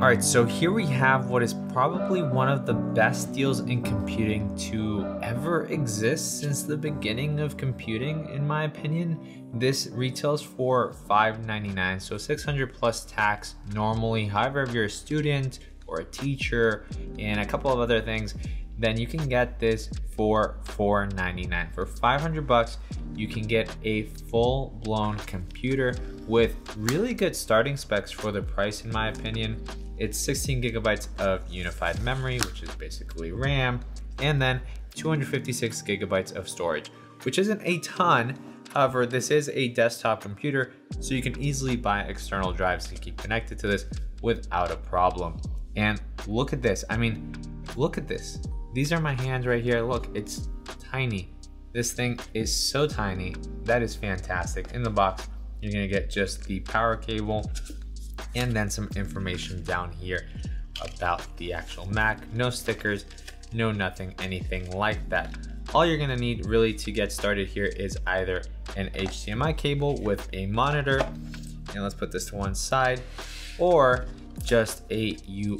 All right, so here we have what is probably one of the best deals in computing to ever exist since the beginning of computing, in my opinion. This retails for $5.99, so 600 plus tax normally. However, if you're a student or a teacher and a couple of other things, then you can get this for $4.99. For 500 bucks, you can get a full-blown computer with really good starting specs for the price, in my opinion. It's 16 gigabytes of unified memory, which is basically RAM, and then 256 gigabytes of storage, which isn't a ton. However, this is a desktop computer, so you can easily buy external drives to keep connected to this without a problem. And look at this. I mean, look at this. These are my hands right here. Look, it's tiny. This thing is so tiny. That is fantastic. In the box, you're gonna get just the power cable and then some information down here about the actual Mac. No stickers, no nothing, anything like that. All you're gonna need really to get started here is either an HDMI cable with a monitor, and let's put this to one side, or just a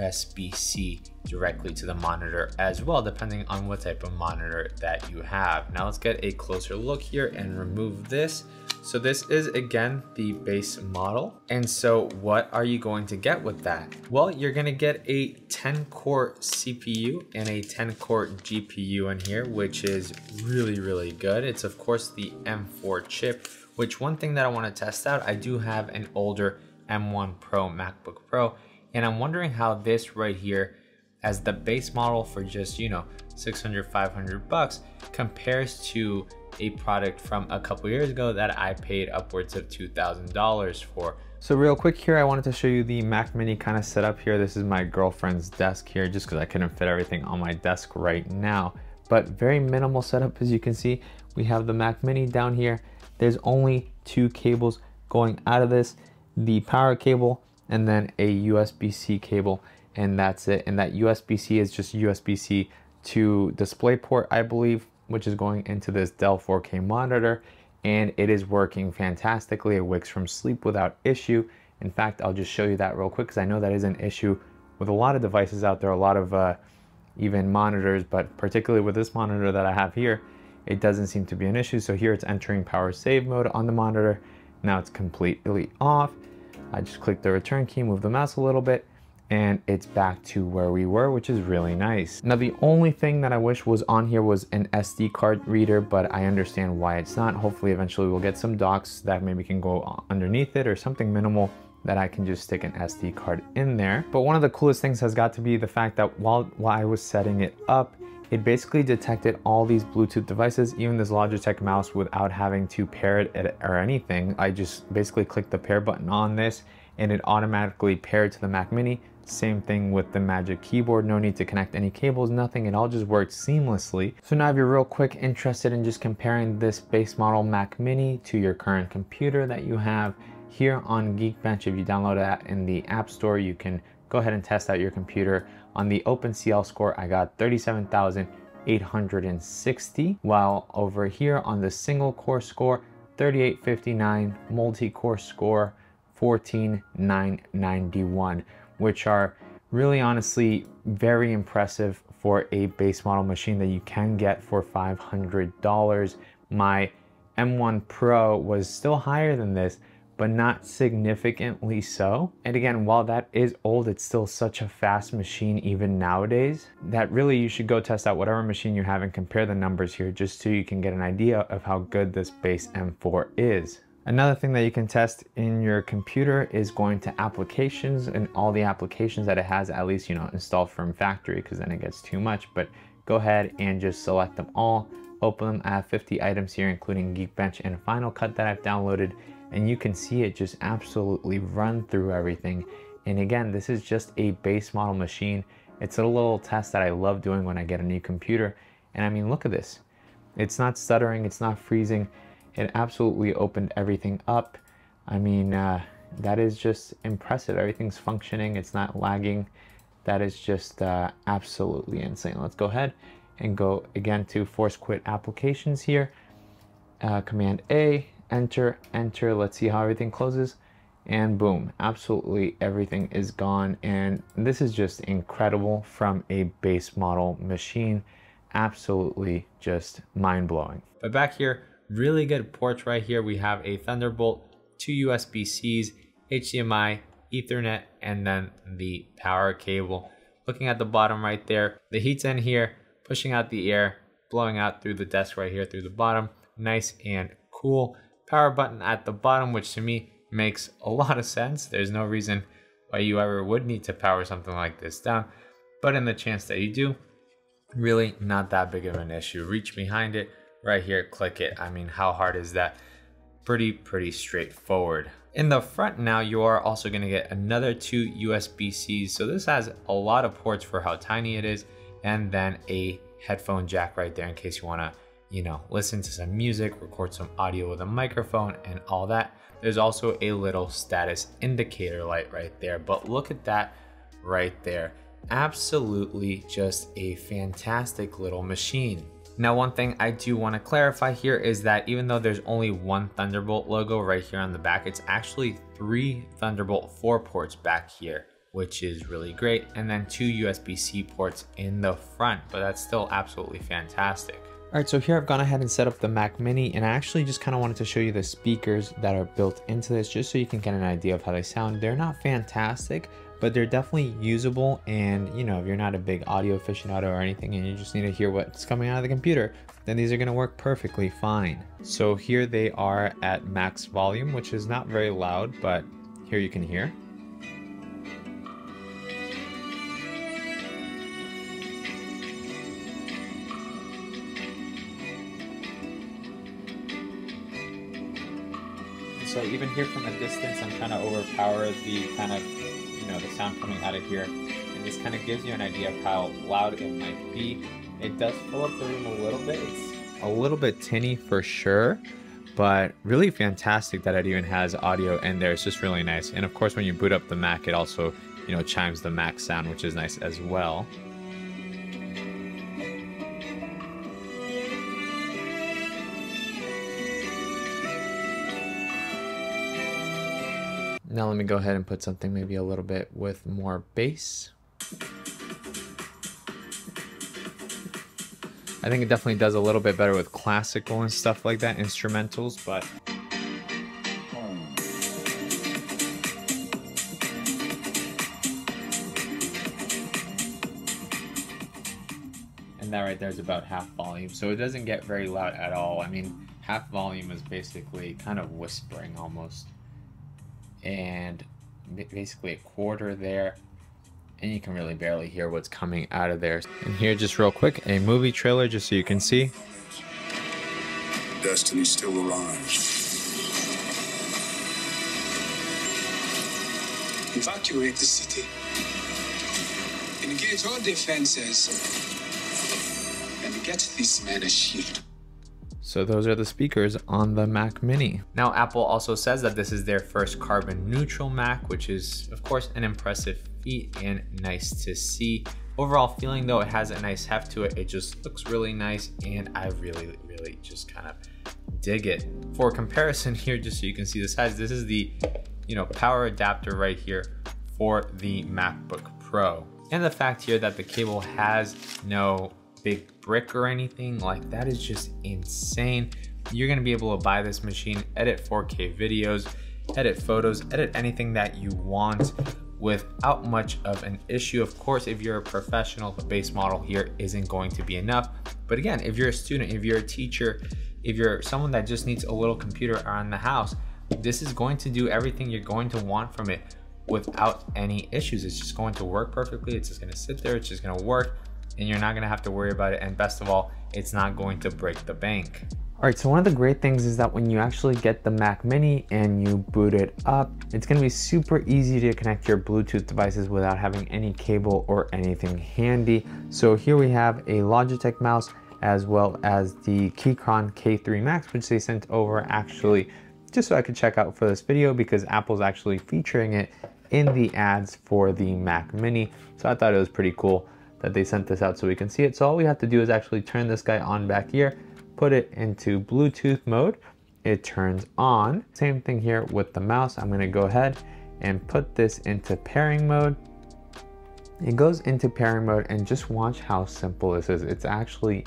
USB-C directly to the monitor as well, depending on what type of monitor that you have. Now let's get a closer look here and remove this. So this is again the base model. And so what are you going to get with that? Well, you're gonna get a 10-core CPU and a 10-core GPU in here, which is really, really good. It's of course the M4 chip, which one thing that I wanna test out, I do have an older M1 Pro MacBook Pro, and I'm wondering how this right here as the base model for just, 600, 500 bucks compares to a product from a couple years ago that I paid upwards of $2,000 for. So real quick here, I wanted to show you the Mac Mini kind of setup here. This is my girlfriend's desk here, just because I couldn't fit everything on my desk right now. But very minimal setup, as you can see. We have the Mac Mini down here. There's only 2 cables going out of this, the power cable and then a USB-C cable, and that's it. And that USB-C is just USB-C to DisplayPort, I believe, which is going into this Dell 4K monitor, and it is working fantastically. It wakes from sleep without issue. In fact, I'll just show you that real quick because I know that is an issue with a lot of devices out there, a lot of even monitors, but particularly with this monitor that I have here, it doesn't seem to be an issue. So here it's entering power save mode on the monitor. Now it's completely off. I just click the return key, move the mouse a little bit, and it's back to where we were, which is really nice. Now, the only thing that I wish was on here was an SD card reader, but I understand why it's not. Hopefully, eventually we'll get some docks that maybe can go underneath it or something minimal that I can just stick an SD card in there. But one of the coolest things has got to be the fact that while I was setting it up, it basically detected all these Bluetooth devices, even this Logitech mouse, without having to pair it or anything. I just basically clicked the pair button on this and it automatically paired to the Mac Mini. Same thing with the Magic Keyboard, no need to connect any cables, nothing, it all just works seamlessly. So now if you're real quick interested in just comparing this base model Mac Mini to your current computer that you have here on Geekbench, if you download that in the App Store, you can go ahead and test out your computer. On the OpenCL score, I got 37,860, while over here on the single core score, 3859, multi-core score, 14,991. Which are really honestly very impressive for a base model machine that you can get for $500. My M1 Pro was still higher than this, but not significantly so. And again, while that is old, it's still such a fast machine even nowadays that really you should go test out whatever machine you have and compare the numbers here just so you can get an idea of how good this base M4 is. Another thing that you can test in your computer is going to applications and all the applications that it has, at least, installed from factory, because then it gets too much. But go ahead and just select them all, open them. I have 50 items here, including Geekbench and Final Cut that I've downloaded, and you can see it just absolutely run through everything. And again, this is just a base model machine. It's a little test that I love doing when I get a new computer. And I mean, look at this. It's not stuttering, it's not freezing. It absolutely opened everything up. I mean, that is just impressive. Everything's functioning, it's not lagging. That is just absolutely insane. Let's go ahead and go again to force quit applications here. Command A, enter, enter. Let's see how everything closes. and boom, absolutely everything is gone. And this is just incredible from a base model machine. Absolutely just mind-blowing. But back here, really good ports right here. We have a Thunderbolt, 2 USB-Cs, HDMI, Ethernet, and then the power cable. Looking at the bottom right there, the heat's in here, pushing out the air, blowing out through the desk right here through the bottom. Nice and cool. Power button at the bottom, which to me makes a lot of sense. There's no reason why you ever would need to power something like this down, but in the chance that you do, really not that big of an issue. Reach behind it right here, click it. I mean, how hard is that? Pretty straightforward. In the front now, you are also going to get another 2 USB-Cs. So this has a lot of ports for how tiny it is, and then a headphone jack right there in case you want to, you know, listen to some music, record some audio with a microphone and all that. There's also a little status indicator light right there, but look at that right there. Absolutely just a fantastic little machine. Now, one thing I do want to clarify here is that even though there's only one Thunderbolt logo right here on the back, it's actually 3 Thunderbolt 4 ports back here, which is really great, and then 2 USB-C ports in the front, but that's still absolutely fantastic. All right, so here I've gone ahead and set up the Mac Mini, and I actually just kind of wanted to show you the speakers that are built into this just so you can get an idea of how they sound. They're not fantastic, but they're definitely usable, and you know, if you're not a big audio aficionado or anything and you just need to hear what's coming out of the computer, then these are going to work perfectly fine. So here they are at max volume, which is not very loud, but here you can hear. So even here from a distance, I'm trying to overpower the kind of, you know, the sound coming out of here. And this kind of gives you an idea of how loud it might be. It does fill up the room a little bit. It's a little bit tinny for sure, but really fantastic that it even has audio in there. It's just really nice. And of course, when you boot up the Mac, it also, you know, chimes the Mac sound, which is nice as well. Now let me go ahead and put something maybe a little bit with more bass. I think it definitely does a little bit better with classical and stuff like that, instrumentals, but and that right there is about half volume, so it doesn't get very loud at all. I mean, half volume is basically kind of whispering almost, and basically a quarter there, and you can really barely hear what's coming out of there. And here, just real quick, a movie trailer just so you can see. Destiny still arrives. Evacuate the city. Engage all defenses. And get this man a shield. So those are the speakers on the Mac Mini. Now, Apple also says that this is their first carbon neutral Mac, which is of course an impressive feat and nice to see. Overall feeling though, it has a nice heft to it. It just looks really nice, and I really just kind of dig it. For comparison here, just so you can see the size, this is the, you know, power adapter right here for the MacBook Pro. And the fact here that the cable has no big brick or anything like that is just insane. You're going to be able to buy this machine, edit 4K videos, edit photos, edit anything that you want without much of an issue. Of course, if you're a professional, the base model here isn't going to be enough. But again, if you're a student, if you're a teacher, if you're someone that just needs a little computer around the house, this is going to do everything you're going to want from it without any issues. It's just going to work perfectly. It's just going to sit there. It's just going to work, and you're not going to have to worry about it. And best of all, it's not going to break the bank. All right, so one of the great things is that when you actually get the Mac Mini and you boot it up, it's going to be super easy to connect your Bluetooth devices without having any cable or anything handy. So here we have a Logitech mouse as well as the Keychron K3 Max, which they sent over actually just so I could check out for this video, because Apple's actually featuring it in the ads for the Mac Mini. So I thought it was pretty cool that they sent this out so we can see it. So all we have to do is actually turn this guy on back here, put it into Bluetooth mode, it turns on. Same thing here with the mouse. I'm gonna go ahead and put this into pairing mode. It goes into pairing mode, and just watch how simple this is. It's actually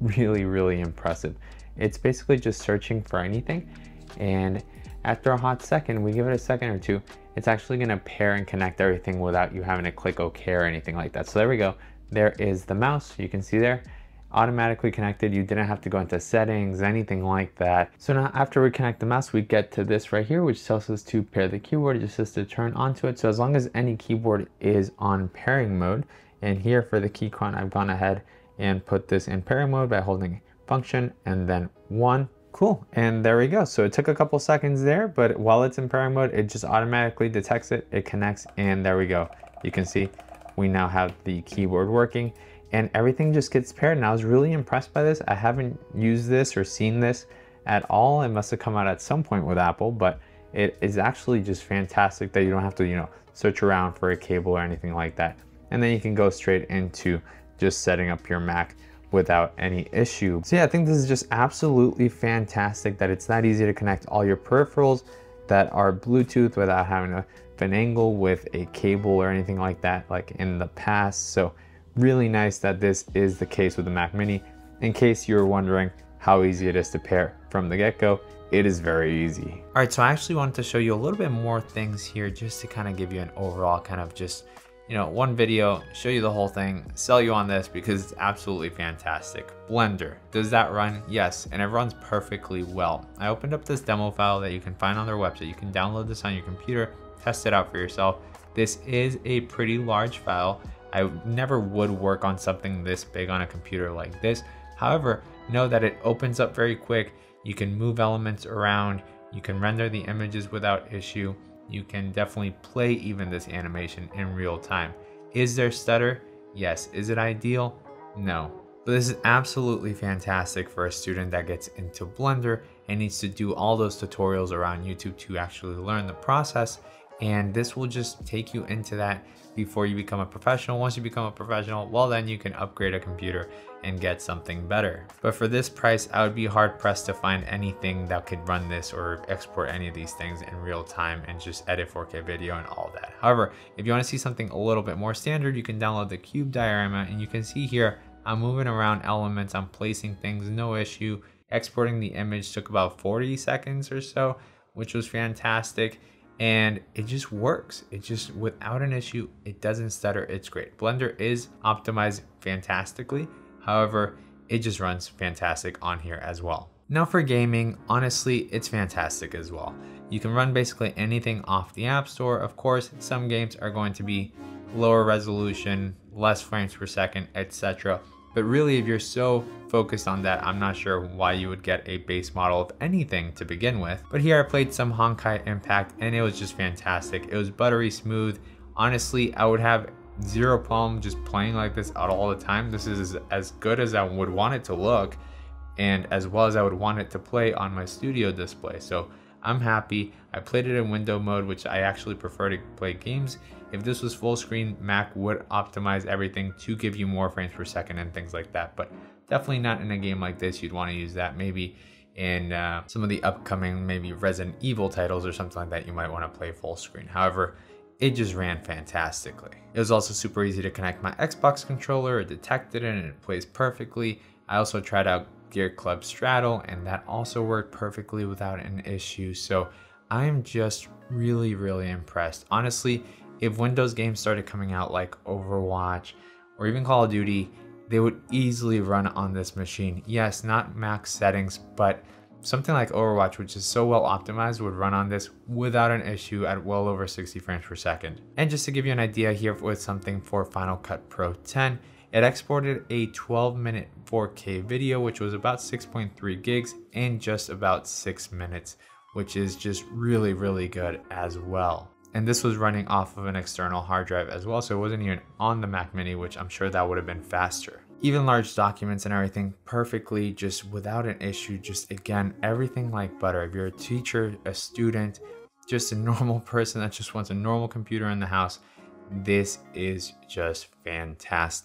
really impressive. It's basically just searching for anything, and after a hot second, we give it a second or two, it's actually gonna pair and connect everything without you having to click OK or anything like that. So there we go. There is the mouse. You can see there, automatically connected. You didn't have to go into settings, anything like that. So now after we connect the mouse, we get to this right here, which tells us to pair the keyboard. It just says to turn onto it. So as long as any keyboard is on pairing mode, and here for the keycon, I've gone ahead and put this in pairing mode by holding function and then 1. Cool, and there we go. So it took a couple seconds there, but while it's in pairing mode, it just automatically detects it, it connects, and there we go. You can see we now have the keyboard working, and everything just gets paired. And I was really impressed by this. I haven't used this or seen this at all. It must have come out at some point with Apple, but it is actually just fantastic that you don't have to, you know, search around for a cable or anything like that. And then you can go straight into just setting up your Mac without any issue. So yeah, I think this is just absolutely fantastic that it's that easy to connect all your peripherals that are Bluetooth without having to finagle with a cable or anything like that, like in the past. So really nice that this is the case with the Mac Mini. In case you're wondering how easy it is to pair from the get-go, it is very easy. All right, so I actually wanted to show you a little bit more things here just to kind of give you an overall kind of just, you know, one video, show you the whole thing, sell you on this because it's absolutely fantastic. Blender, does that run? Yes, and it runs perfectly well. I opened up this demo file that you can find on their website. You can download this on your computer, test it out for yourself. This is a pretty large file. I never would work on something this big on a computer like this. However, know that it opens up very quick. You can move elements around. You can render the images without issue. You can definitely play even this animation in real time. Is there stutter? Yes. Is it ideal? No. But this is absolutely fantastic for a student that gets into Blender and needs to do all those tutorials around YouTube to actually learn the process. And this will just take you into that before you become a professional. Once you become a professional, well, then you can upgrade a computer and get something better. But for this price, I would be hard pressed to find anything that could run this or export any of these things in real time and just edit 4K video and all that. However, if you want to see something a little bit more standard, you can download the Cube Diorama, and you can see here, I'm moving around elements, I'm placing things, no issue. Exporting the image took about 40 seconds or so, which was fantastic. And it just works. It just, without an issue, it doesn't stutter, it's great. Blender is optimized fantastically. However, it just runs fantastic on here as well. Now for gaming, honestly, it's fantastic as well. You can run basically anything off the App Store. Of course, some games are going to be lower resolution, less frames per second, etc. But really, if you're so focused on that, I'm not sure why you would get a base model of anything to begin with. But here I played some Honkai Impact and it was just fantastic. It was buttery smooth. Honestly, I would have zero problem just playing like this out all the time. This is as good as I would want it to look, and as well as I would want it to play on my studio display. So I'm happy. I played it in window mode, which I actually prefer to play games. If this was full screen, Mac would optimize everything to give you more frames per second and things like that, but definitely not in a game like this. You'd want to use that maybe in some of the upcoming maybe Resident Evil titles or something like that. You might want to play full screen. However, it just ran fantastically. It was also super easy to connect my Xbox controller. It detected it and it plays perfectly. I also tried out Gear Club Stradale and that also worked perfectly without an issue. So I'm just really impressed. Honestly, if Windows games started coming out like Overwatch or even Call of Duty, they would easily run on this machine. Yes, not max settings, but something like Overwatch, which is so well optimized, would run on this without an issue at well over 60 frames per second. And just to give you an idea here with something for Final Cut Pro 10, it exported a 12-minute 4K video, which was about 6.3 gigs in just about 6 minutes, which is just really good as well. And this was running off of an external hard drive as well, so it wasn't even on the Mac Mini, which I'm sure that would have been faster. Even large documents and everything perfectly, just without an issue, just again, everything like butter. If you're a teacher, a student, just a normal person that just wants a normal computer in the house, this is just fantastic.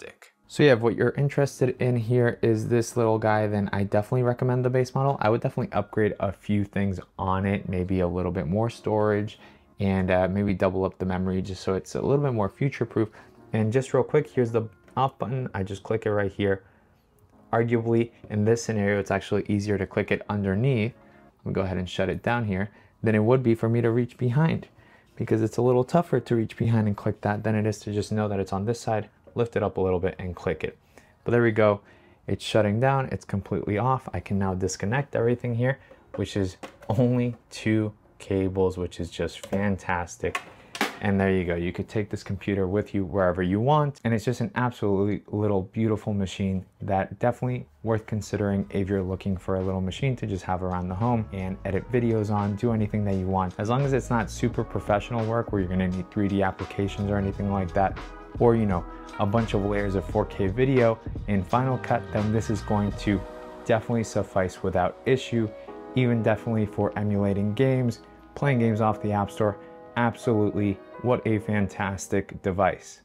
So yeah, if what you're interested in here is this little guy, then I definitely recommend the base model. I would definitely upgrade a few things on it, maybe a little bit more storage and maybe double up the memory just so it's a little bit more future-proof. And just real quick, here's the off button. I just click it right here. Arguably, in this scenario, it's actually easier to click it underneath. I'll go ahead and shut it down here than it would be for me to reach behind, because it's a little tougher to reach behind and click that than it is to just know that it's on this side, lift it up a little bit and click it. But there we go. It's shutting down. It's completely off. I can now disconnect everything here, which is only 2 cables, which is just fantastic. And there you go. You could take this computer with you wherever you want. And it's just an absolutely little beautiful machine that definitely worth considering if you're looking for a little machine to just have around the home and edit videos on, do anything that you want. As long as it's not super professional work where you're going to need 3D applications or anything like that, or, you know, a bunch of layers of 4K video in Final Cut, then this is going to definitely suffice without issue. Even definitely for emulating games, playing games off the App Store. Absolutely, what a fantastic device.